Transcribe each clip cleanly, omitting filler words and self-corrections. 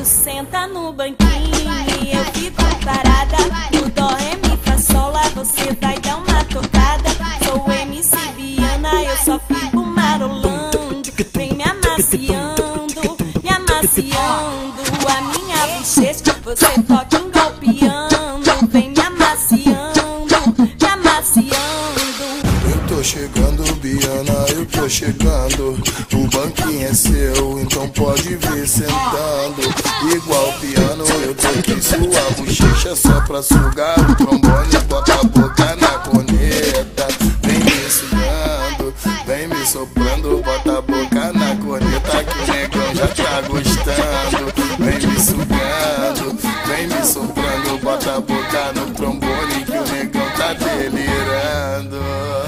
senta no banquinho e eu fico parada. No dó, ré, mi, fá, sol, lá você vai dar uma tocada. Sou MC Viana, eu só fico marolando. Vem me amaciando, me amaciando. A minha bochecha você toca engolpeando. Vem me amaciando, me amaciando. Eu tô chegando, Biana, eu tô chegando. O banquinho é seu, então pode vir sentando. Igual piano, eu toquei sua bochecha só pra sugar o trombone. Bota a boca na corneta, vem me sugando, vem me soprando. Bota a boca na corneta que o negão já tá gostando. Vem me sugando, vem me soprando. Bota a boca no trombone que o negão tá delirando.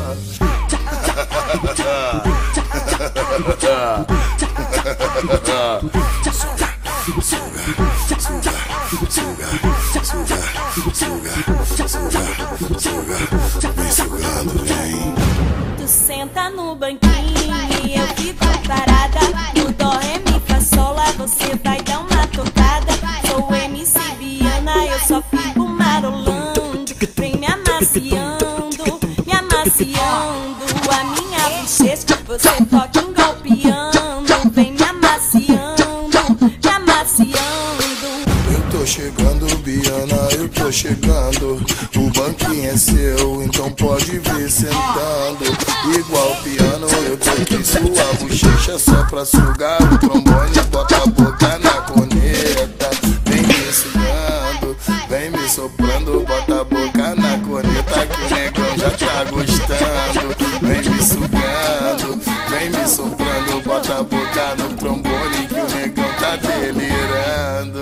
Vem sugando, vem. Tu senta no banquinho e eu fico parada. No dó, ré, mi, fá, sol, lá você vai dar uma tocada. Sou MC Viana, eu só fico marolando. Vem me amaciando, me amaciando. A minha bochecha você toca engolpeando. Vem me amaciando, me amaciando. Eu tô chegando, Biana, eu tô chegando. O banquinho é seu, então pode vir sentando. Igual piano, eu toquei sua bochecha só pra sugar o trombone. Bota a boca na corneta, vem me sugando, vem me soprando. Bota a boca na corneta que o negão já tá gostando. Vem me sugando, vem me soprando. Bota a boca no trombone que o negão tá delirando.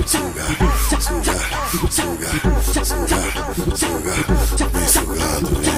Vem sugando, vem.